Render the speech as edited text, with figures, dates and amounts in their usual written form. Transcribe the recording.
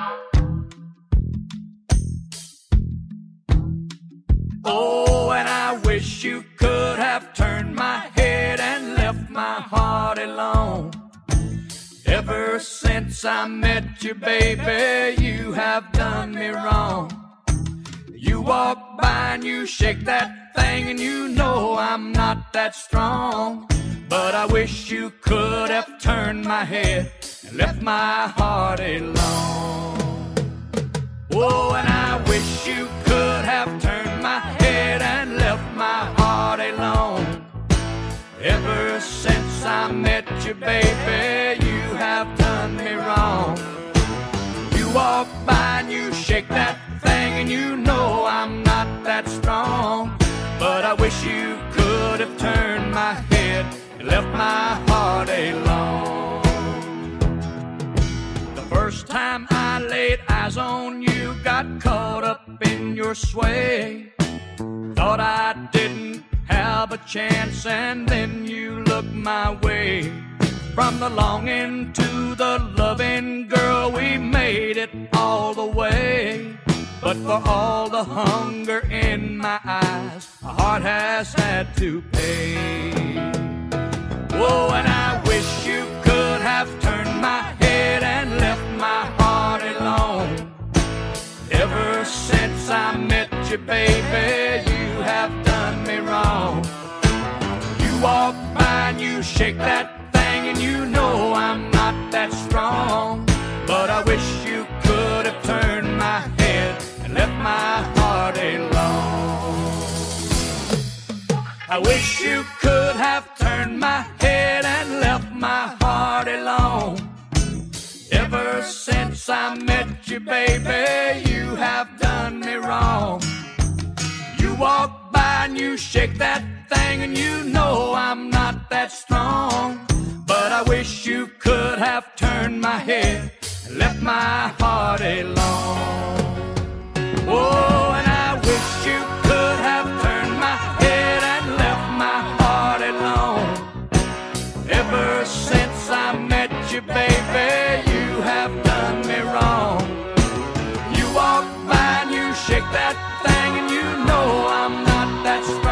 Oh, and I wish you could have turned my head and left my heart alone. Ever since I met you, baby, you have done me wrong. You walk by and you shake that thing and you know I'm not that strong. But I wish you could have turned my head and left my heart alone. Oh, and I wish you could have turned my head and left my heart alone. Ever since I met you, baby, you have done me wrong. You walk by and you shake that thing and you know I'm not that strong. But I wish you could have turned my head and left my heart alone. The first time I laid eyes on you, got caught up in your sway. Thought I didn't have a chance, and then you looked my way. From the longing to the loving, girl, we made it all the way. But for all the hunger in my eyes, my heart has had to pay. Oh, and I wish you could have turned my head and left my heart alone. Ever since I met you, baby, you have done me wrong. You walk by and you shake that thing and you know I'm not that strong. But I wish you could have turned my head and left my heart alone. I wish you could have turned my head and left my heart alone. Ever since I met you, baby, you have done me wrong. You walk by and you shake that thing and you know I'm not that strong. But I wish you could have turned my head and left my heart alone. Oh, and I wish you could have turned my head and left my heart alone. Ever since I met you, baby, you have done me wrong. You walk by and you shake that thing and you know I'm not that strong.